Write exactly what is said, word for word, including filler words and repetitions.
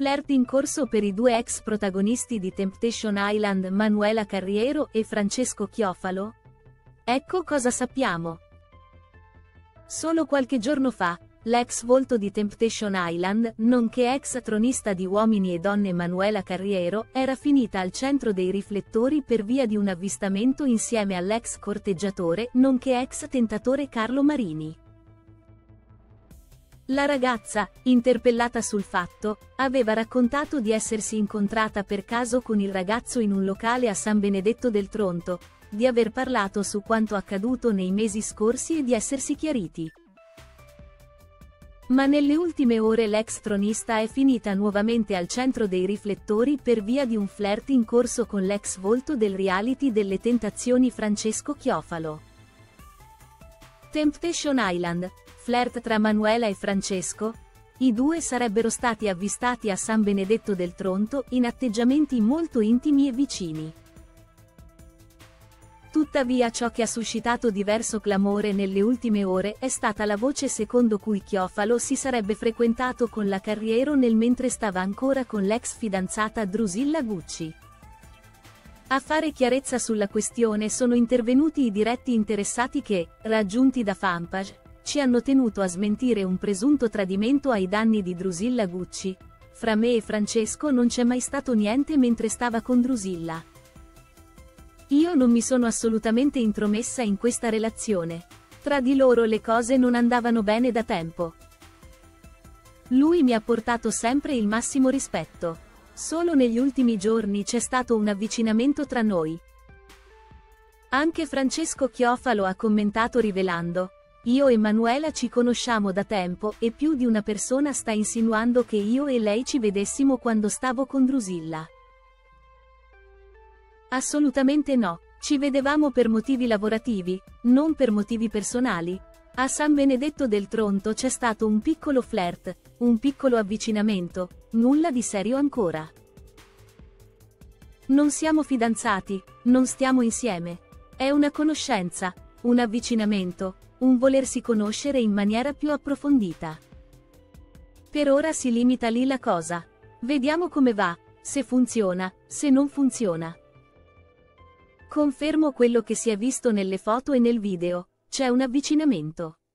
Flirt in corso per i due ex protagonisti di Temptation Island, Manuela Carriero e Francesco Chiofalo? Ecco cosa sappiamo. Solo qualche giorno fa, l'ex volto di Temptation Island, nonché ex tronista di Uomini e Donne Manuela Carriero, era finita al centro dei riflettori per via di un avvistamento insieme all'ex corteggiatore, nonché ex tentatore Carlo Marini. La ragazza, interpellata sul fatto, aveva raccontato di essersi incontrata per caso con il ragazzo in un locale a San Benedetto del Tronto, di aver parlato su quanto accaduto nei mesi scorsi e di essersi chiariti. Ma nelle ultime ore l'ex tronista è finita nuovamente al centro dei riflettori per via di un flirt in corso con l'ex volto del reality delle tentazioni Francesco Chiofalo. Temptation Island, flirt tra Manuela e Francesco? I due sarebbero stati avvistati a San Benedetto del Tronto in atteggiamenti molto intimi e vicini. Tuttavia ciò che ha suscitato diverso clamore nelle ultime ore è stata la voce secondo cui Chiofalo si sarebbe frequentato con la Carriero nel mentre stava ancora con l'ex fidanzata Drusilla Gucci. A fare chiarezza sulla questione sono intervenuti i diretti interessati che, raggiunti da Fanpage, ci hanno tenuto a smentire un presunto tradimento ai danni di Drusilla Gucci. Fra me e Francesco non c'è mai stato niente mentre stava con Drusilla. Io non mi sono assolutamente intromessa in questa relazione. Tra di loro le cose non andavano bene da tempo. Lui mi ha portato sempre il massimo rispetto. Solo negli ultimi giorni c'è stato un avvicinamento tra noi. Anche Francesco Chiofalo ha commentato rivelando: io e Manuela ci conosciamo da tempo e più di una persona sta insinuando che io e lei ci vedessimo quando stavo con Drusilla. Assolutamente no, ci vedevamo per motivi lavorativi, non per motivi personali. A San Benedetto del Tronto c'è stato un piccolo flirt, un piccolo avvicinamento, nulla di serio ancora. Non siamo fidanzati, non stiamo insieme. È una conoscenza, un avvicinamento, un volersi conoscere in maniera più approfondita. Per ora si limita lì la cosa. Vediamo come va, se funziona, se non funziona. Confermo quello che si è visto nelle foto e nel video, c'è un avvicinamento.